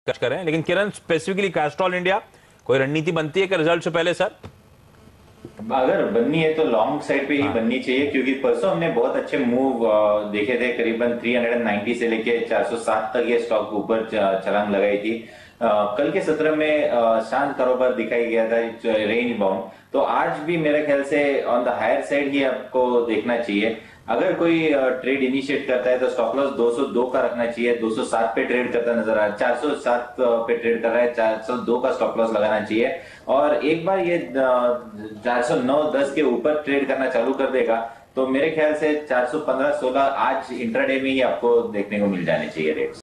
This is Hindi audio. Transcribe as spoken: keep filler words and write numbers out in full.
करें। लेकिन किरण, स्पेसिफिकली कैस्ट्रॉल इंडिया कोई रणनीति बनती है कि रिजल्ट से पहले सर? अगर बननी है तो लॉन्ग साइड पे ही हाँ। बननी चाहिए, क्योंकि परसों हमने बहुत अच्छे मूव देखे थे। करीबन तीन सौ नब्बे से लेके चार सौ सात तक ये स्टॉक ऊपर च- छलांग लगाई थी। अ, कल के सत्र में अ, शांत कारोबार दिखाई गया था, रेंज बाउंड। तो आज भी मेरे ख्याल से ऑन द हायर साइड ही आपको देखना चाहिए। अगर कोई ट्रेड इनिशिएट करता है तो स्टॉप लॉस दो सौ दो का रखना चाहिए। दो सौ सात पे ट्रेड करता नजर आ रहा है, चार सौ सात पे ट्रेड कर रहा है, चार सौ दो का स्टॉप लॉस लगाना चाहिए। और एक बार ये चार सौ नौ दस के ऊपर ट्रेड करना चालू कर देगा तो मेरे ख्याल से चार सौ पंद्रह सोलह आज इंट्राडे में ही आपको देखने को मिल जाने चाहिए रेट्स।